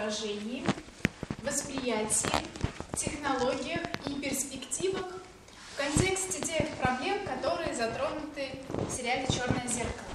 воображении, восприятии, технологиях и перспективах в контексте тех проблем, которые затронуты в сериале «Черное зеркало».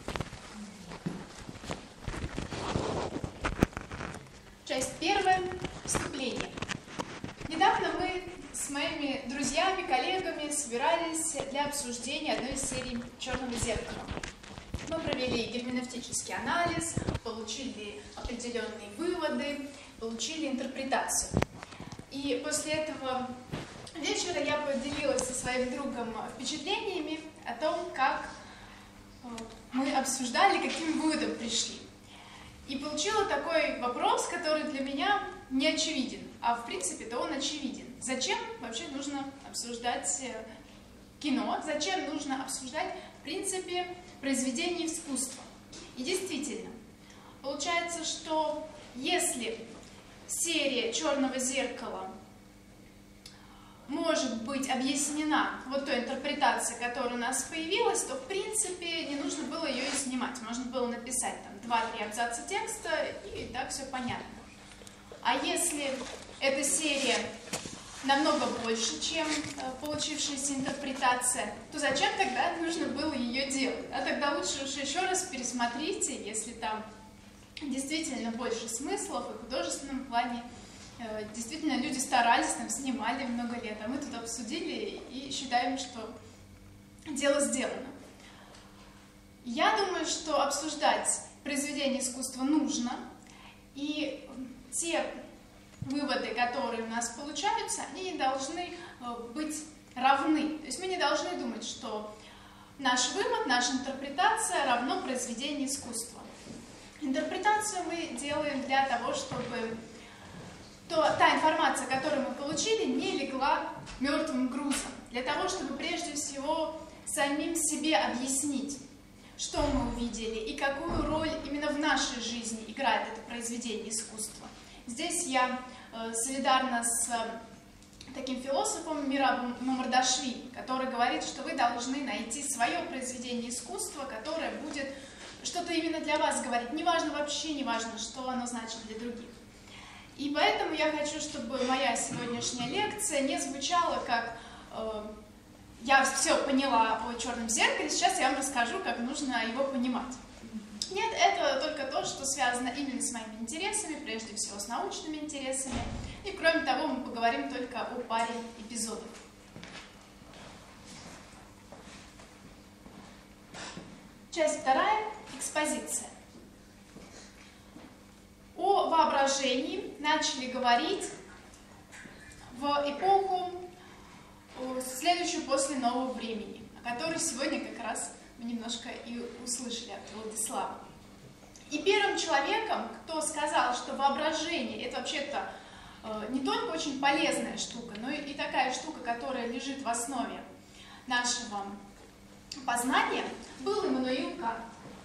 Часть первая. Вступление. Недавно мы с моими друзьями, коллегами собирались для обсуждения одной из серий «Черного зеркала». Мы провели герменевтический анализ, получили определенные выводы, получили интерпретацию. И после этого вечера я поделилась со своим другом впечатлениями о том, как мы обсуждали, к каким выводам пришли. И получила такой вопрос, который для меня не очевиден, а в принципе-то он очевиден. Зачем вообще нужно обсуждать кино? Зачем нужно обсуждать, в принципе, произведение искусства? И действительно, получается, что если серия «Черного зеркала» может быть объяснена вот той интерпретацией, которая у нас появилась, то в принципе не нужно было ее и снимать. Можно было написать там 2-3 абзаца текста, и так все понятно. А если эта серия намного больше, чем получившаяся интерпретация, то зачем тогда нужно было ее делать? А тогда лучше уж еще раз пересмотрите, если там действительно больше смыслов и в художественном плане. Действительно, люди старались, там снимали много лет, а мы тут обсудили и считаем, что дело сделано. Я думаю, что обсуждать произведение искусства нужно, и те выводы, которые у нас получаются, они не должны быть равны. То есть мы не должны думать, что наш вывод, наша интерпретация равно произведению искусства. Интерпретацию мы делаем для того, чтобы та информация, которую мы получили, не легла мертвым грузом. Для того, чтобы прежде всего самим себе объяснить, что мы увидели и какую роль именно в нашей жизни играет это произведение искусства. Здесь я солидарна с таким философом Мирабом Мамардашвили, который говорит, что вы должны найти свое произведение искусства, которое будет что-то именно для вас говорить. Неважно вообще, неважно, что оно значит для других. И поэтому я хочу, чтобы моя сегодняшняя лекция не звучала как «я все поняла о черном зеркале, сейчас я вам расскажу, как нужно его понимать». Нет, это только то, что связано именно с моими интересами, прежде всего с научными интересами. И кроме того, мы поговорим только о паре эпизодов. Часть вторая. Экспозиция. О воображении начали говорить в эпоху, следующую после нового времени, о которой сегодня как раз мы немножко и услышали от Владислава. И первым человеком, кто сказал, что воображение — это вообще-то не только очень полезная штука, но и такая штука, которая лежит в основе нашего познания, был Иммануил Кант.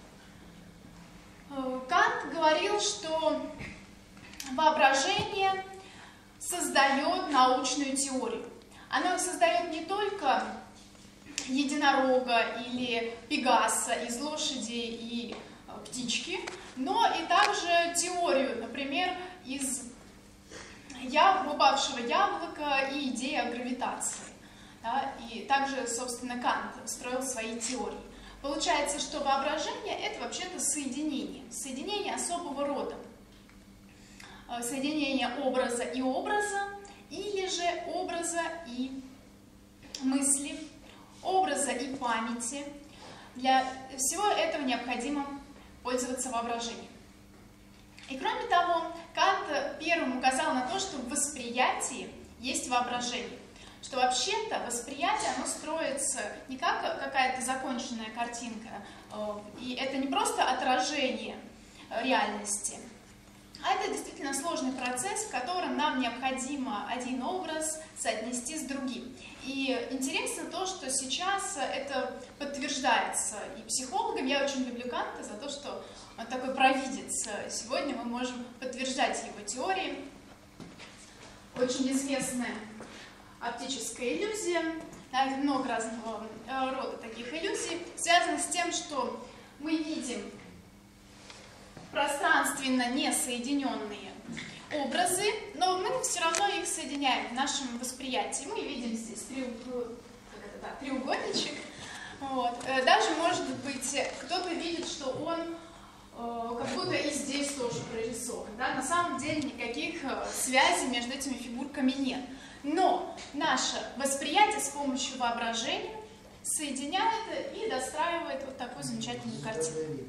Кант говорил, что воображение создает научную теорию. Оно создает не только единорога или пегаса из лошади и птички, но и также теорию, например, из упавшего яблока и идеи о гравитации. Да? И также, собственно, Кант строил свои теории. Получается, что воображение — это вообще-то соединение особого рода. Соединение образа и образа, или же образа и мысли, образа и памяти. Для всего этого необходимо пользоваться воображением. И кроме того, Кант первым указал на то, что в восприятии есть воображение. Что вообще-то восприятие, оно строится не как какая-то законченная картинка, и это не просто отражение реальности, а это действительно сложный процесс, в котором нам необходимо один образ соотнести с другим. И интересно то, что сейчас это подтверждается и психологам. Я очень люблю Канта за то, что он такой провидец. Сегодня мы можем подтверждать его теории. Очень известная оптическая иллюзия, да, много разного рода таких иллюзий, связано с тем, что мы видим пространственно несоединенные образы, но мы все равно их соединяем в нашем восприятии. Мы видим здесь треугольничек. Вот. Даже, может быть, кто-то видит, что он как будто и здесь тоже прорисован. Да? На самом деле никаких связей между этими фигурками нет. Но наше восприятие с помощью воображения соединяет и достраивает вот такую замечательную картину.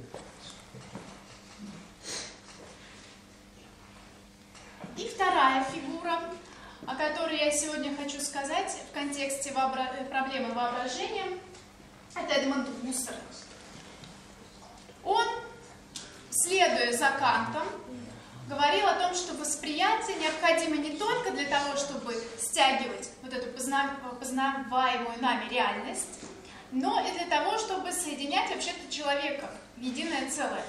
И вторая фигура, о которой я сегодня хочу сказать в контексте проблемы воображения, это Эдмунд Гуссерль. Он, следуя за Кантом, говорил о том, что восприятие необходимо не только для того, чтобы стягивать вот эту познаваемую нами реальность, но и для того, чтобы соединять вообще-то человека в единое целое.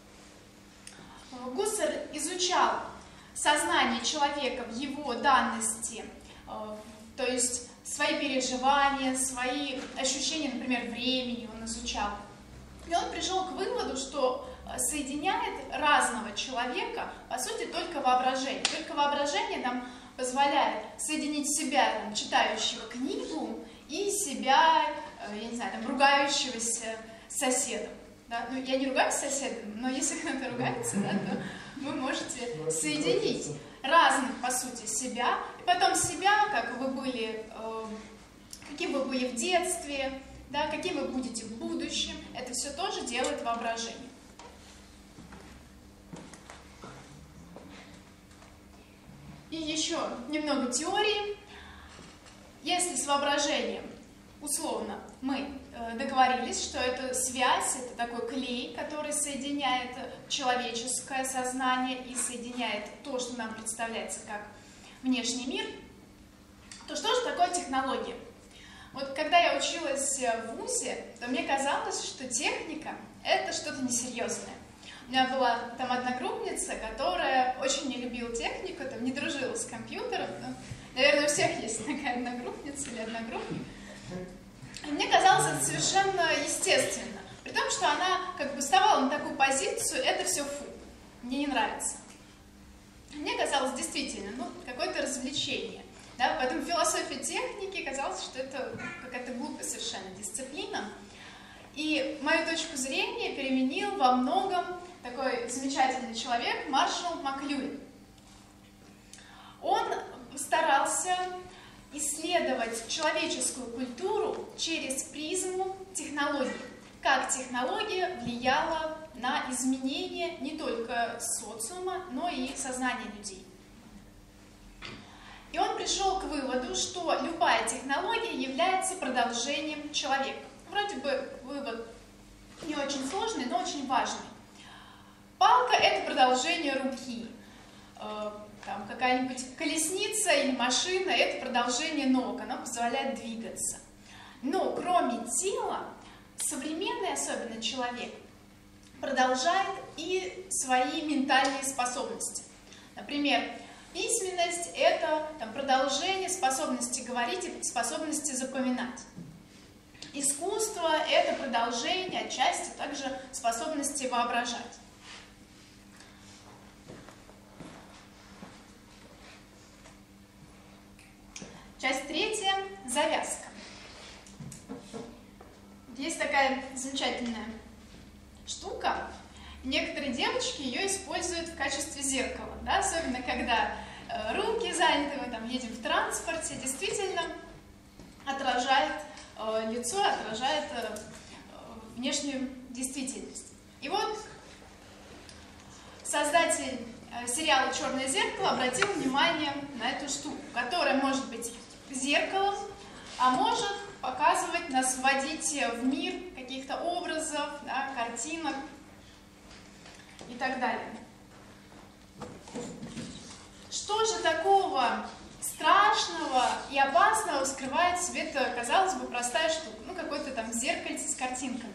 Гуссерль изучал сознание человека в его данности, то есть свои переживания, свои ощущения, например, времени он изучал. И он пришел к выводу, что соединяет разного человека, по сути, только воображение. Только воображение нам позволяет соединить себя, там, читающего книгу, и себя, я не знаю, там, ругающегося с соседом. Да? Ну, я не ругаюсь с соседом, но если кто-то ругается, да, то вы можете соединить разных, по сути, себя, и потом себя, как вы были, каким вы были в детстве, да, каким вы будете в будущем, это все тоже делает воображение. И еще немного теории. Если с воображением, условно, мы договорились, что это связь, это такой клей, который соединяет человеческое сознание и соединяет то, что нам представляется как внешний мир, то что же такое технология? Вот когда я училась в ВУЗе, то мне казалось, что техника – это что-то несерьезное. У меня была там одногруппница, которая очень не любила технику, там, не дружила с компьютером. Но, наверное, у всех есть такая одногруппница или одногруппник. И мне казалось это совершенно естественно. При том, что она как бы вставала на такую позицию, это все фу, мне не нравится. Мне казалось действительно, ну, какое-то развлечение. Да? Поэтому философия техники казалось, что это какая-то глупая совершенно дисциплина. И мою точку зрения переменил во многом такой замечательный человек Маршалл Маклюин. Он старался исследовать человеческую культуру через призму технологий. Как технология влияла на изменение не только социума, но и сознания людей. И он пришел к выводу, что любая технология является продолжением человека. Вроде бы вывод не очень сложный, но очень важный. Палка – это продолжение руки. Там какая-нибудь колесница или машина – это продолжение ног, оно позволяет двигаться. Но кроме тела, современный, особенно человек, продолжает и свои ментальные способности. Например, письменность – это там, продолжение способности говорить и способности запоминать. Искусство – это продолжение, отчасти также способности воображать. Часть третья – завязка. Есть такая замечательная штука. Некоторые девочки ее используют в качестве зеркала, да? Особенно когда руки заняты, мы там едем в транспорте, действительно отражает лицо, отражает внешнюю действительность. И вот создатель сериала «Черное зеркало» обратил внимание на эту штуку, которая может быть зеркалом, а может показывать нас, вводить в мир каких-то образов, да, картинок и так далее. Что же такого страшного и опасного скрывает в себе эта, казалось бы, простая штука? Ну, какое-то там зеркальце с картинками.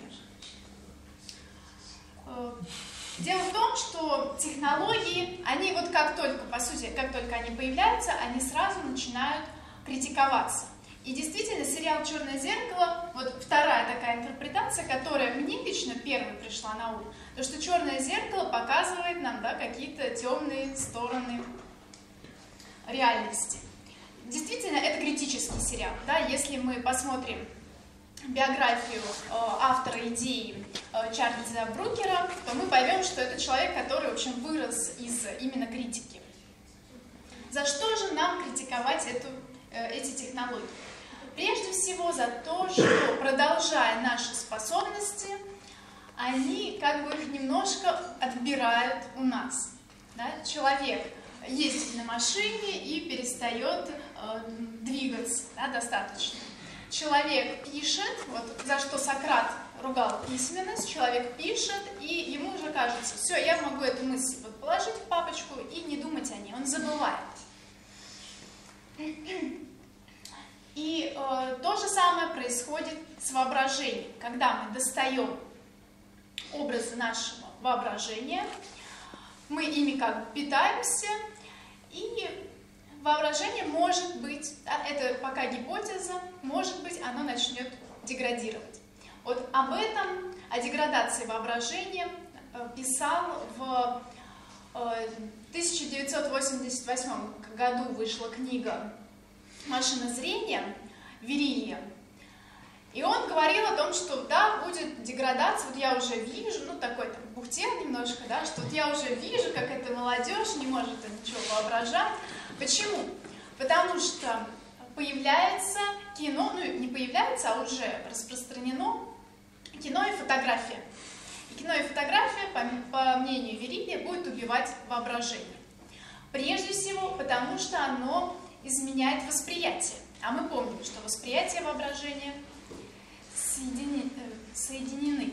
Дело в том, что технологии, они вот как только, по сути, как только они появляются, они сразу начинают критиковаться. И действительно, сериал «Черное зеркало», вот вторая такая интерпретация, которая мне лично первой пришла на ум, то что «Черное зеркало» показывает нам, да, какие-то темные стороны реальности. Действительно, это критический сериал. Да? Если мы посмотрим биографию автора идеи Чарльза Брукера, то мы поймем, что это человек, который, в общем, вырос из именно критики. За что же нам критиковать эти технологии? Прежде всего за то, что, продолжая наши способности, они как бы их немножко отбирают у нас. Да? Человек ездит на машине и перестает двигаться, да, достаточно. Человек пишет, вот за что Сократ ругал письменность, человек пишет, и ему уже кажется, все, я могу эту мысль вот положить в папочку и не думать о ней, он забывает. И то же самое происходит с воображением. Когда мы достаем образы нашего воображения, мы ими как бы питаемся, и воображение может быть, это пока гипотеза, может быть, оно начнет деградировать. Вот об этом, о деградации воображения писал в 1988 году вышла книга «Машина зрения» Верилья. И он говорил о том, что да, будет деградация, вот я уже вижу, ну такой там бухтел немножко, да, что вот я уже вижу, как эта молодежь не может ничего воображать. Почему? Потому что появляется кино, ну не появляется, а уже распространено кино и фотография. И кино и фотография, по мнению Верилья, будет убивать воображение. Прежде всего, потому что оно изменяет восприятие. А мы помним, что восприятие и воображение соединены.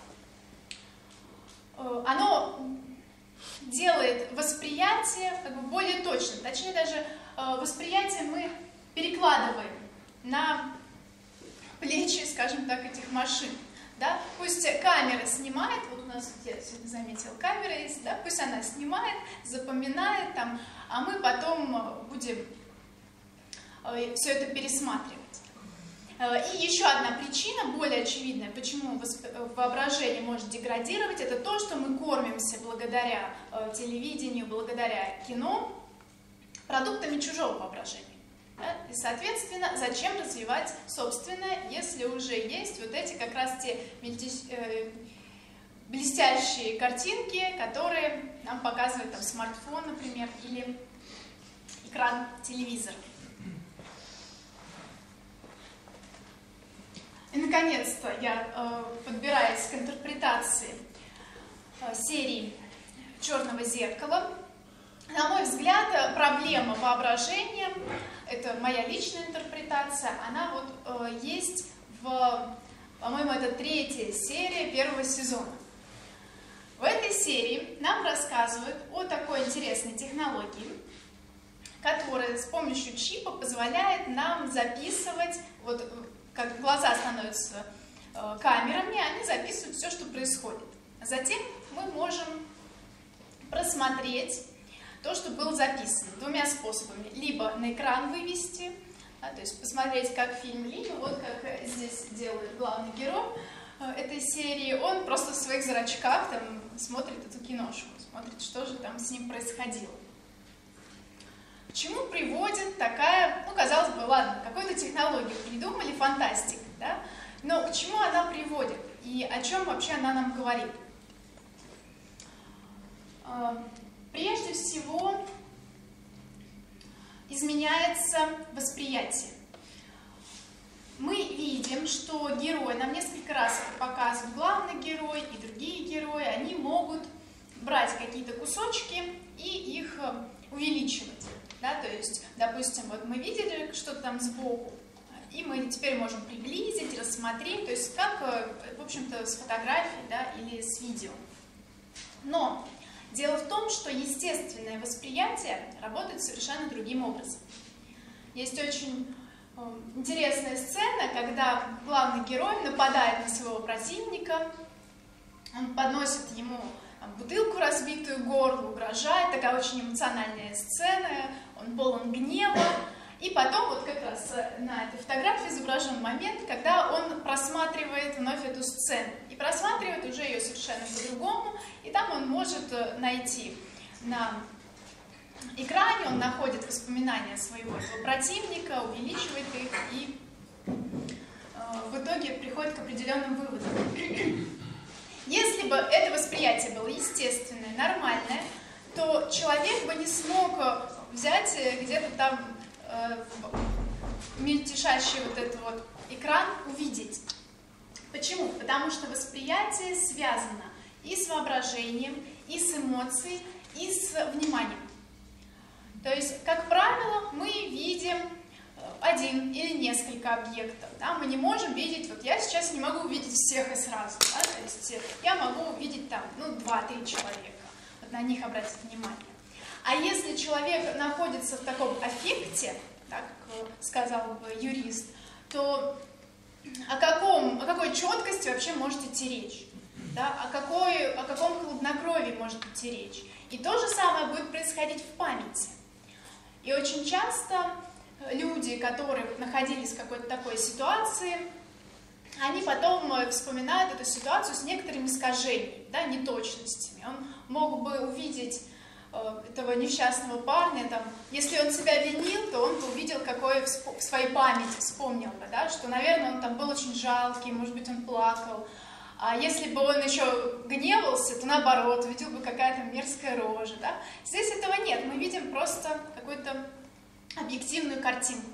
Оно делает восприятие как бы более точным. Точнее, даже восприятие мы перекладываем на плечи, скажем так, этих машин. Да? Пусть камера снимает, вот у нас, я сегодня заметила, камера есть, да? Пусть она снимает, запоминает, там, а мы потом будем все это пересматривать. И еще одна причина, более очевидная, почему воображение может деградировать, это то, что мы кормимся благодаря телевидению, благодаря кино, продуктами чужого воображения. Да? И, соответственно, зачем развивать собственное, если уже есть вот эти как раз те блестящие картинки, которые нам показывает там смартфон, например, или экран телевизора. И, наконец-то, я подбираюсь к интерпретации серии «Черного зеркала». На мой взгляд, проблема воображения, это моя личная интерпретация, она вот есть по-моему, это 3-я серия 1-го сезона. В этой серии нам рассказывают о такой интересной технологии, которая с помощью чипа позволяет нам записывать, вот как глаза становятся камерами, они записывают все, что происходит. Затем мы можем просмотреть то, что было записано, двумя способами. Либо на экран вывести, то есть посмотреть как фильм, либо вот как здесь делает главный герой этой серии, он просто в своих зрачках там смотрит эту киношку, смотрит, что же там с ним происходило. К чему приводит такая, ну, казалось бы, ладно, какую-то технологию придумали, фантастика, да? Но к чему она приводит и о чем вообще она нам говорит? Прежде всего, изменяется восприятие. Мы видим, что герой, нам несколько раз показывают главный герой и другие герои, они могут брать какие-то кусочки и их увеличивать. Да? То есть, допустим, вот мы видели что-то там сбоку, и мы теперь можем приблизить, рассмотреть, то есть как, в общем-то, с фотографией, да, или с видео. Но дело в том, что естественное восприятие работает совершенно другим образом. Есть очень интересная сцена, когда главный герой нападает на своего противника, он подносит ему бутылку разбитую, горло, угрожает, такая очень эмоциональная сцена, он полон гнева, И потом вот как раз на этой фотографии изображен момент, когда он просматривает вновь эту сцену. И просматривает уже ее совершенно по-другому, и там он может найти на экране, он находит воспоминания своего этого противника, увеличивает их и в итоге приходит к определенным выводам. Если бы это восприятие было естественное, нормальное, то человек бы не смог взять где-то там мельтешащий вот этот вот экран увидеть. Почему? Потому что восприятие связано и с воображением, и с эмоцией, и с вниманием. То есть, как правило, мы видим один или несколько объектов. Да? Мы не можем видеть, вот я сейчас не могу увидеть всех и сразу. Да? То есть я могу увидеть там, 2-3 человека, вот на них обратить внимание. А если человек находится в таком аффекте, так как сказал бы юрист, то о какой четкости вообще может идти речь? Да? О каком хладнокровии может идти речь? И то же самое будет происходить в памяти. И очень часто люди, которые находились в какой-то такой ситуации, они потом вспоминают эту ситуацию с некоторыми искажениями, да, неточностями. Он мог бы увидеть этого несчастного парня, там, если он себя винил, то он бы увидел, какой в своей памяти вспомнил бы, да, что, наверное, он там был очень жалкий, может быть, он плакал. А если бы он еще гневался, то наоборот, увидел бы какая-то мерзкая рожа. Да? Здесь этого нет, мы видим просто какую-то объективную картинку.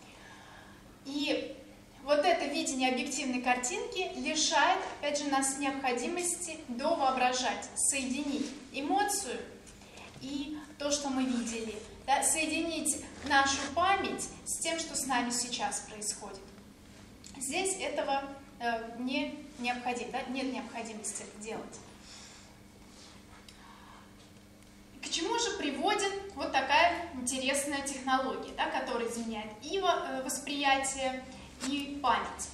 И вот это видение объективной картинки лишает, опять же, нас необходимости довоображать, соединить эмоцию и то, что мы видели, да? Соединить нашу память с тем, что с нами сейчас происходит. Здесь этого не необходимо, да? Нет необходимости это делать. К чему же приводит вот такая интересная технология, да, которая изменяет и восприятие, и память?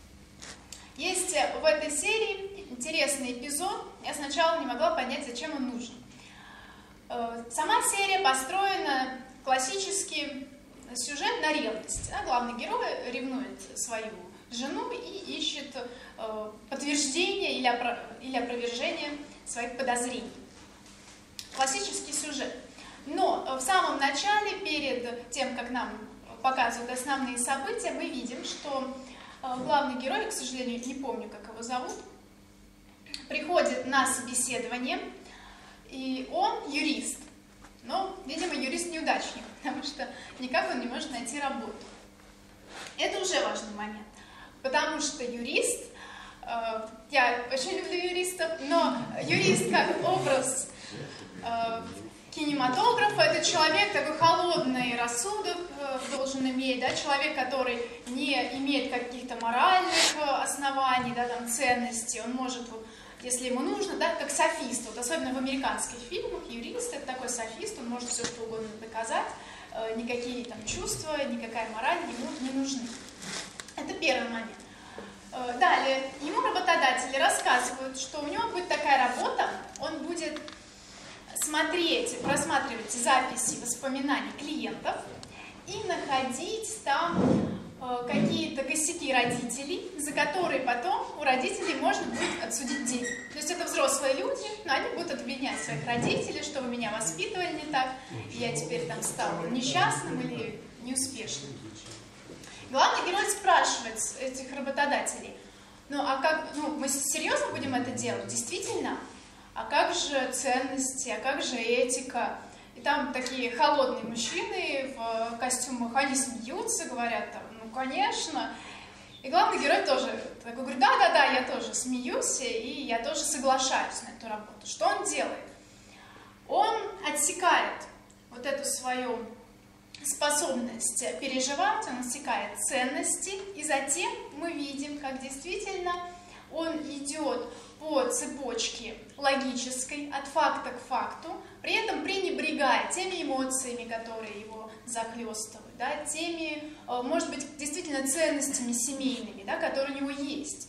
Есть в этой серии интересный эпизод. Я сначала не могла понять, зачем он нужен. Сама серия построена классический сюжет на ревности. Да? Главный герой ревнует свою жену и ищет подтверждение или опровержение своих подозрений. Классический сюжет. Но в самом начале, перед тем, как нам показывают основные события, мы видим, что главный герой, к сожалению, не помню, как его зовут, приходит на собеседование, и он юрист. Но, видимо, юрист-неудачник, потому что никак он не может найти работу. Это уже важный момент, потому что юрист, я очень люблю юристов, но юрист как образ кинематографа, это человек такой холодный рассудок должен иметь, да, человек, который не имеет каких-то моральных оснований, да, там, ценностей, он может, вот, если ему нужно, да, как софист, вот, особенно в американских фильмах, юрист это такой софист, он может все что угодно доказать, никакие там чувства, никакая мораль ему не нужны. Это первый момент. Далее, ему работодатели рассказывают, что у него будет такая работа, он будет смотреть, просматривать записи воспоминаний клиентов и находить там какие-то косяки родителей, за которые потом у родителей можно будет отсудить деньги. То есть это взрослые люди, но они будут обвинять своих родителей, что вы меня воспитывали не так, и я теперь там стал несчастным или неуспешным. Главный герой спрашивает этих работодателей, ну а как, мы серьезно будем это делать? Действительно? А как же ценности, а как же этика? И там такие холодные мужчины в костюмах, они смеются, говорят, там, ну, конечно. И главный герой тоже такой говорит, да, я тоже смеюсь, и я тоже соглашаюсь на эту работу. Что он делает? Он отсекает вот эту свою способность переживать, он отсекает ценности, и затем мы видим, как действительно он идет по цепочке логической, от факта к факту, при этом пренебрегая теми эмоциями, которые его захлестывают, да, теми, может быть, действительно ценностями семейными, да, которые у него есть.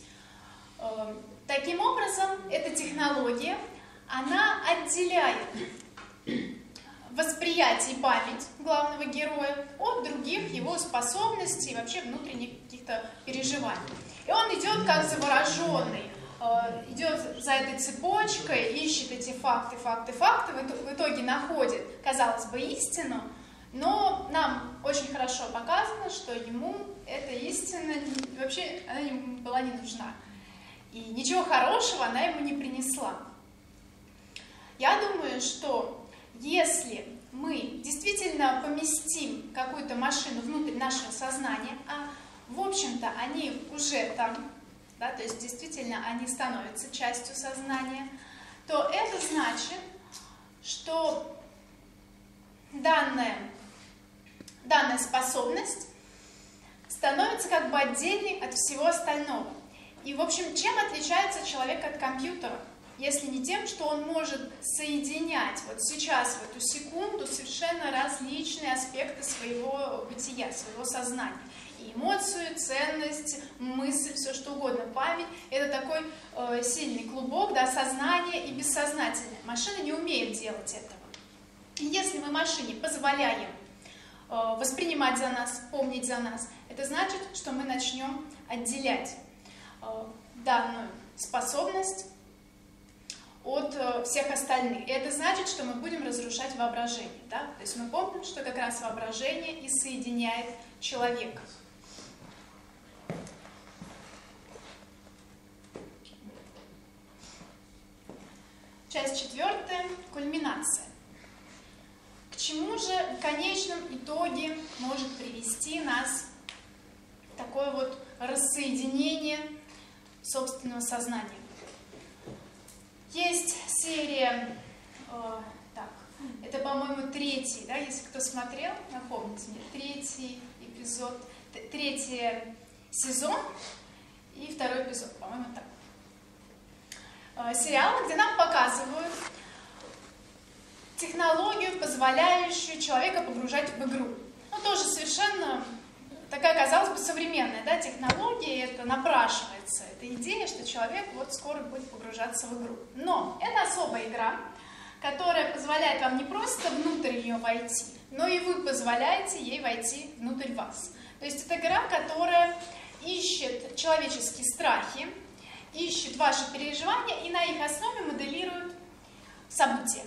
Таким образом, эта технология, она отделяет восприятие и память главного героя от других его способностей и вообще внутренних каких-то переживаний. И он идет как завороженный, идет за этой цепочкой, ищет эти факты, в итоге находит, казалось бы, истину, но нам очень хорошо показано, что ему эта истина вообще она ему была не нужна. И ничего хорошего она ему не принесла. Я думаю, что если мы действительно поместим какую-то машину внутрь нашего сознания, а в общем-то они уже там, да, то есть действительно они становятся частью сознания, то это значит, что данная способность становится как бы отдельной от всего остального. И, в общем, чем отличается человек от компьютера? Если не тем, что он может соединять вот сейчас, в эту секунду, совершенно различные аспекты своего бытия, своего сознания. И эмоцию, ценность, мысль, все что угодно, память. Это такой сильный клубок, да, сознание и бессознательное. Машина не умеет делать этого. И если мы машине позволяем воспринимать за нас, помнить за нас, это значит, что мы начнем отделять данную способность от всех остальных. И это значит, что мы будем разрушать воображение. Да? То есть мы помним, что как раз воображение и соединяет человека. Часть 4. Кульминация. К чему же в конечном итоге может привести нас такое вот рассоединение собственного сознания? Есть серия, это, по-моему, 3, да, если кто смотрел, напомните мне, 3 эпизод, 3 сезон и 2 эпизод, по-моему, так. Сериал, где нам показывают технологию, позволяющую человека погружать в игру. Ну, тоже совершенно такая, казалось бы, современная, да, технология, это напрашивается, это идея, что человек вот скоро будет погружаться в игру. Но это особая игра, которая позволяет вам не просто внутрь ее войти, но и вы позволяете ей войти внутрь вас. То есть это игра, которая ищет человеческие страхи, ищет ваши переживания и на их основе моделирует события.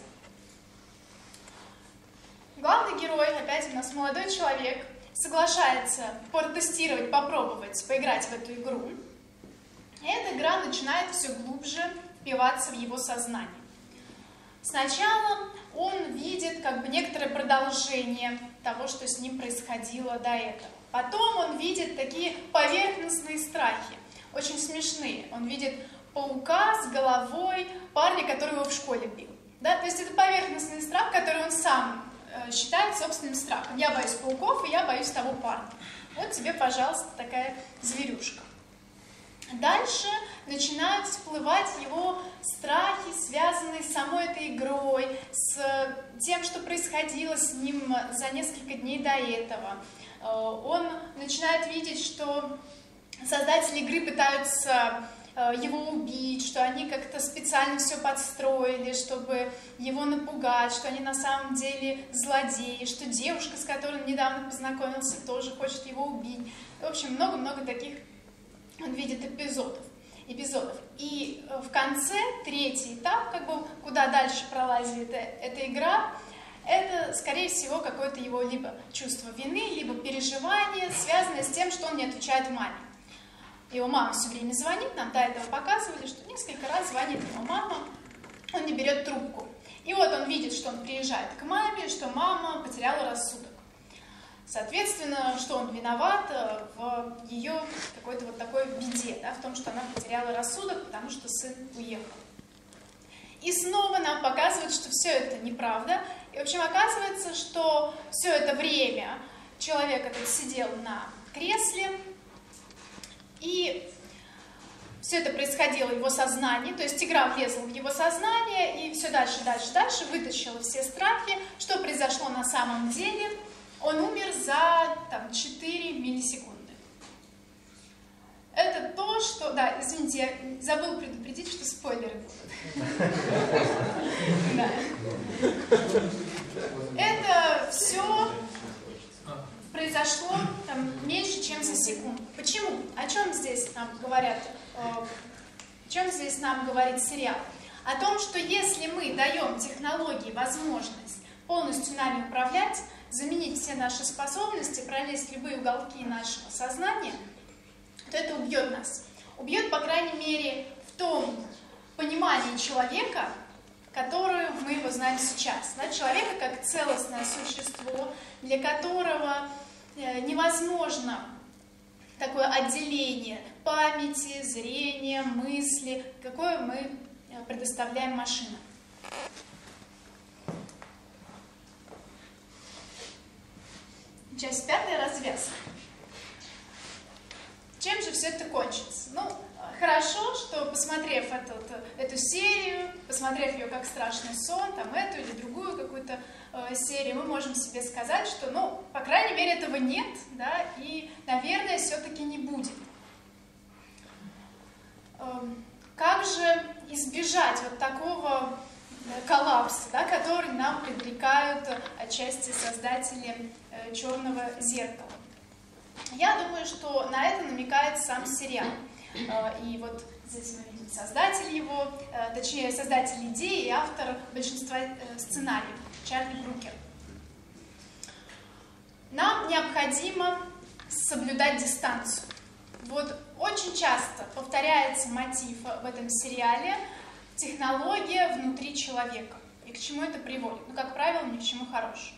Главный герой, опять у нас молодой человек, соглашается протестировать, попробовать, поиграть в эту игру. И эта игра начинает все глубже впиваться в его сознание. Сначала он видит как бы некоторое продолжение того, что с ним происходило до этого. Потом он видит такие поверхностные страхи, очень смешные. Он видит паука с головой парня, который его в школе бил. Да? То есть это поверхностный страх, который он сам считает собственным страхом. Я боюсь пауков, и я боюсь того парня. Вот тебе, пожалуйста, такая зверюшка. Дальше начинают всплывать его страхи, связанные с самой этой игрой, с тем, что происходило с ним за несколько дней до этого. Он начинает видеть, что создатели игры пытаются его убить, что они как-то специально все подстроили, чтобы его напугать, что они на самом деле злодеи, что девушка, с которой он недавно познакомился, тоже хочет его убить. В общем, много-много таких он видит эпизодов. И в конце, 3 этап, как бы, куда дальше пролазит эта игра, это, скорее всего, какое-то его либо чувство вины, либо переживание, связанное с тем, что он не отвечает маме. Его мама все время звонит, нам до этого показывали, что несколько раз звонит его мама, он не берет трубку. И вот он видит, что он приезжает к маме, что мама потеряла рассудок. Соответственно, что он виноват в ее какой-то вот такой беде, да, в том, что она потеряла рассудок, потому что сын уехал. И снова нам показывают, что все это неправда. И, в общем, оказывается, что все это время человек этот сидел на кресле, и все это происходило в его сознании, то есть игра влезла в его сознание, и все дальше, вытащила все страхи. Что произошло на самом деле? Он умер за 4 миллисекунды. Это то, что... Да, извините, я забыла предупредить, что спойлеры будут. чем здесь нам говорят, о чем здесь нам говорит сериал? О том, что если мы даем технологии возможность полностью нами управлять, заменить все наши способности, пролезть в любые уголки нашего сознания, то это убьет нас. Убьет, по крайней мере, в том понимании человека, которое мы его знаем сейчас. Да? Человека как целостное существо, для которого невозможно такое отделение памяти, зрения, мысли, какое мы предоставляем машинам. Часть 5. Развязка. Чем же все это кончится? Ну, хорошо, что, посмотрев эту серию, посмотрев ее как страшный сон, там эту или другую какую-то серию, мы можем себе сказать, что, ну, по крайней мере, этого нет, да, и, наверное, все-таки не будет. Как же избежать вот такого коллапса, да, который нам предрекают отчасти создатели «Черного зеркала»? Я думаю, что на это намекает сам сериал. И вот здесь мы видим создатель его, точнее, создатель идеи и автор большинства сценариев, Чарли Брукер. Нам необходимо соблюдать дистанцию. Вот очень часто повторяется мотив в этом сериале технология внутри человека. И к чему это приводит? Ну, как правило, ни к чему хорошему.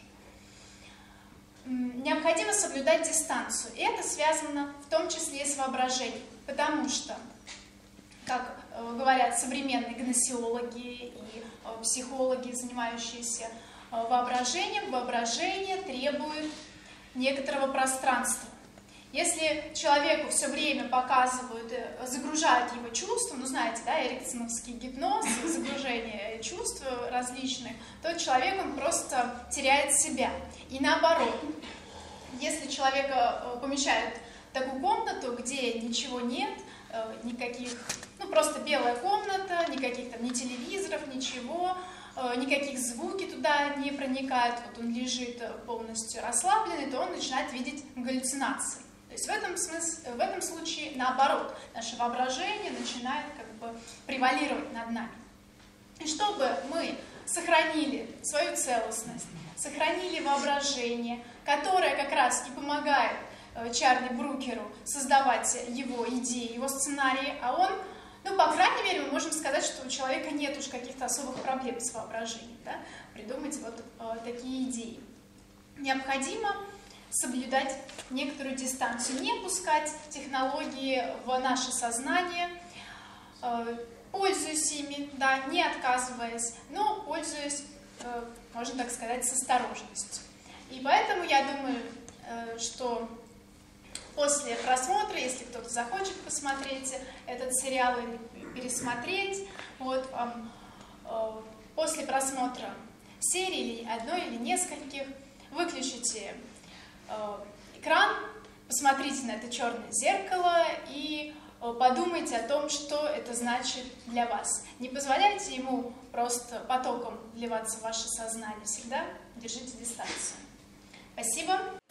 Необходимо соблюдать дистанцию. И это связано в том числе с воображением. Потому что, как говорят современные гносеологи и психологи, занимающиеся воображением, воображение требует некоторого пространства. Если человеку все время показывают, загружают его чувства, ну знаете, да, эриксоновский гипноз, загружение чувств различных, то человек, он просто теряет себя. И наоборот, если человека помещают в такую комнату, где ничего нет, никаких, ну просто белая комната, никаких там ни телевизоров, ничего, никаких звуки туда не проникают, вот он лежит полностью расслабленный, то он начинает видеть галлюцинации. То есть в этом случае наоборот, наше воображение начинает как бы превалировать над нами. И чтобы мы сохранили свою целостность, сохранили воображение, которое как раз и помогает Чарли Брукеру создавать его идеи, его сценарии, а он, ну, по крайней мере, мы можем сказать, что у человека нет уж каких-то особых проблем с воображением, да, придумать вот такие идеи. Необходимо соблюдать некоторую дистанцию, не пускать технологии в наше сознание, пользуясь ими, да, не отказываясь, но пользуясь, можно так сказать, с осторожностью. И поэтому я думаю, что после просмотра, если кто-то захочет посмотреть этот сериал или пересмотреть, вот, после просмотра серии, одной или нескольких, выключите экран, посмотрите на это черное зеркало и подумайте о том, что это значит для вас. Не позволяйте ему просто потоком вливаться в ваше сознание. Всегда держите дистанцию. Спасибо.